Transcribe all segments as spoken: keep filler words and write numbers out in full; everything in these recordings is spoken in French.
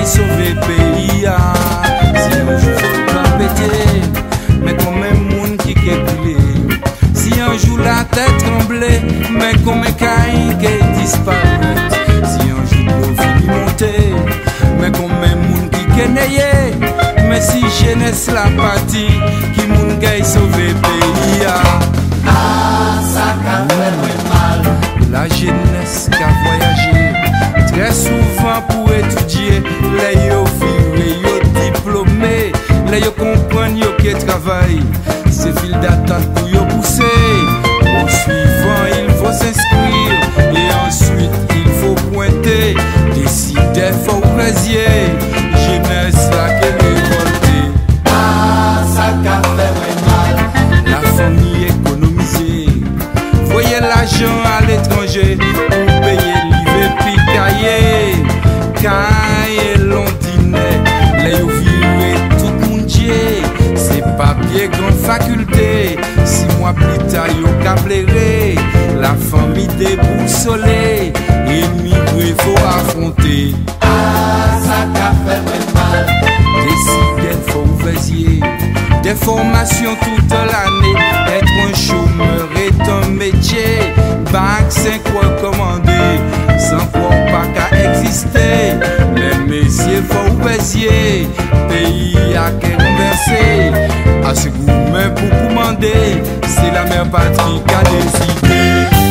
gagne sauver pays. Si un jour faut pas péter, mais quand même monde qui est brûlé. Si un jour la tête tremblée, mais comme un caïn qui disparaît. Si un jour l'eau finit monter, mais comme un monde qui est nayé. Mais si jeunesse la partie, qui monde gagne sauver pays. Ah, ça qu'a fait mal. La jeunesse qui a voyagé très souvent pour étudier. Les yo viré, yo diplômé, les yo comprennent yo qui travaillent. C'est fil d'attente pour yo pousser. Au suivant, il faut s'inscrire et ensuite il faut pointer. Décider, faut plaisir. Jeunesse là qui est révoltée. Ah, ça qu'a fait mal. La famille économisée. Voyez l'argent à l'étranger pour payer l'I V P cahier. Cahier Londinet, les yo viré tout le monde. C'est papier grande faculté. Six mois plus tard yo cabléré. La famille déboussolée. Émigré faut affronter. Ah, ça qu'a fait mal. Décider faut ouvrier. Des formations toute l'année. Être un chômeur est un métier. Bac cinq recommandé. Sans quoi pas qu'à exister. Les messieurs faut ouvrier. Pays à qu'est renversé. À ce goût même pour commander. C'est la mère patrie qui a décidé.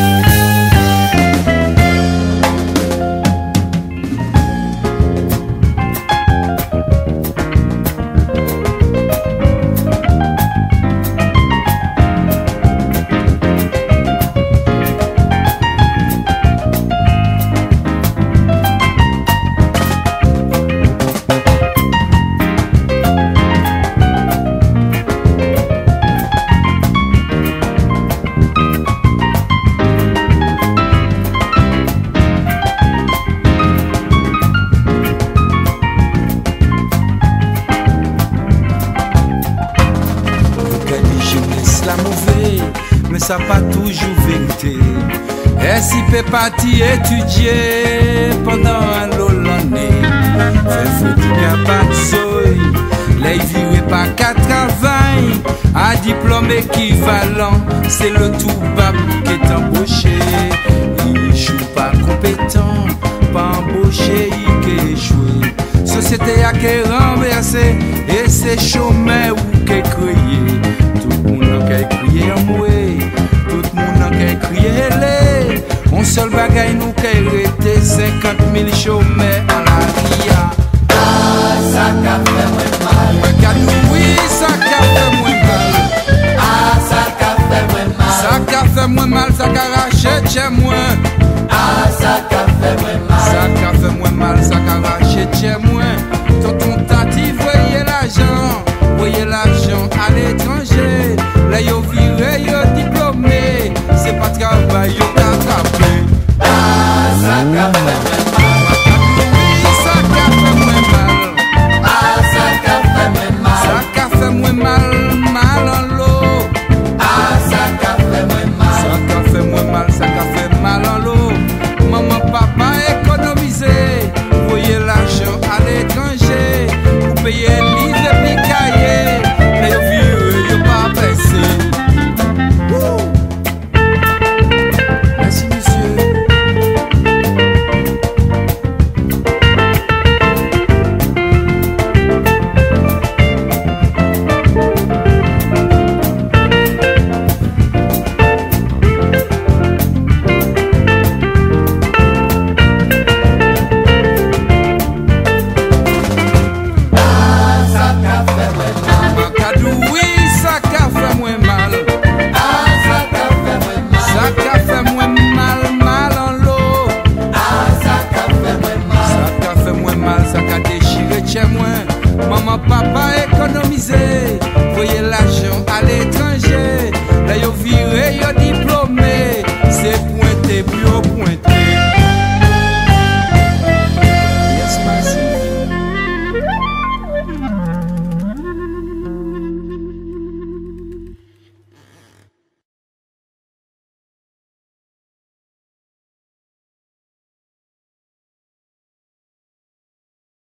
La mauvaise, mais ça pas toujours vérité. Et si peut parti étudier pendant un long année, fait faut qu'il n'y a pas de soleil, les virés pas qu'à travail, à diplôme équivalent, c'est le tout bas qui est embauché. Il joue pas compétent, pas embauché, il qui échoué. Société a qui renversé, et c'est chômeur.